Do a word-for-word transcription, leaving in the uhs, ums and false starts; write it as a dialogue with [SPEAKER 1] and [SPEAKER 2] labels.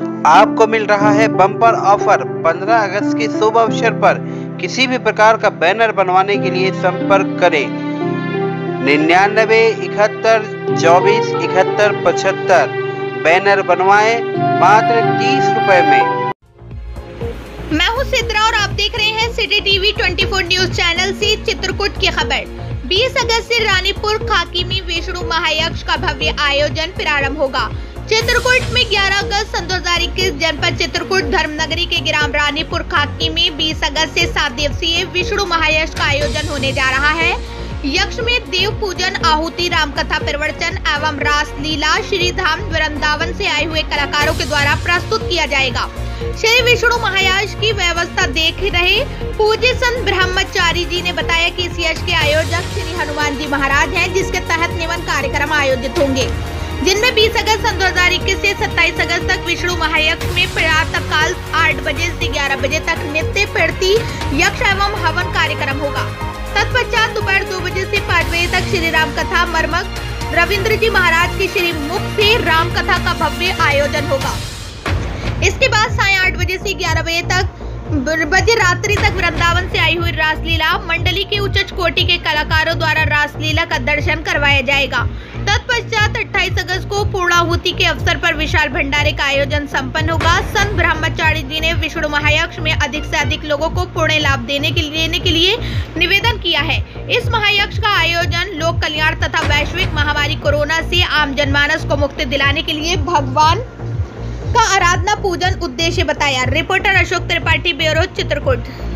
[SPEAKER 1] आपको मिल रहा है बम्पर ऑफर। पंद्रह अगस्त के शुभ अवसर पर किसी भी प्रकार का बैनर बनवाने के लिए संपर्क करें निन्यानवे इकहत्तर चौबीस इकहत्तर पचहत्तर। बैनर बनवाएं मात्र तीस रुपए में।
[SPEAKER 2] मैं हूं सिद्रा और आप देख रहे हैं सिटी टीवी चौबीस न्यूज चैनल से चित्रकूट की खबर। बीस अगस्त से रानीपुर खाकी में विष्णु महायज्ञ का भव्य आयोजन प्रारंभ होगा। चित्रकूट में ग्यारह अगस्त सन दो हजार इक्कीस जनपद चित्रकूट धर्मनगरी के ग्राम रानीपुर खाकी में बीस अगस्त से सात दिवसीय विष्णु महायज्ञ का आयोजन होने जा रहा है। यज्ञ में देव पूजन, आहुति, रामकथा, प्रवचन एवं रास लीला श्री धाम वृंदावन से आए हुए कलाकारों के द्वारा प्रस्तुत किया जाएगा। श्री विष्णु महायज्ञ की व्यवस्था देख रहे पूज्य संत ब्रह्मचारी जी ने बताया कि इस यज्ञ के आयोजक श्री हनुमान जी महाराज हैं, जिसके तहत निवन कार्यक्रम आयोजित होंगे, जिनमें बीस अगस्त सन दो हजार इक्कीस से सत्ताईस अगस्त तक विष्णु महायज्ञ में प्रातः काल आठ बजे से ग्यारह बजे तक नित्य प्रति यज्ञ एवं हवन कार्यक्रम होगा। तत्पश्चात दोपहर दो बजे से पाँच बजे तक श्री राम कथा मर्मक रविंद्र जी महाराज की श्री मुख से राम कथा का भव्य आयोजन होगा। इसके बाद साय आठ बजे से ग्यारह बजे तक बजे रात्रि तक वृंदावन से आई हुई रासलीला मंडली के उच्च कोटि के कलाकारों द्वारा रासलीला का दर्शन करवाया जाएगा। तत्पश्चात अट्ठाईस अगस्त को पूर्णाहुति के अवसर पर विशाल भंडारे का आयोजन संपन्न होगा। संत ब्रह्मचारी जी ने विष्णु महायज्ञ में अधिक से अधिक लोगों को पुण्य लाभ देने के लेने के लिए निवेदन किया है। इस महायज्ञ का आयोजन लोक कल्याण तथा वैश्विक महामारी कोरोना से आम जनमानस को मुक्ति दिलाने के लिए भगवान का आराधना पूजन उद्देश्य बताया। Reporter Ashok Tripathi, bureau Chitrakoot.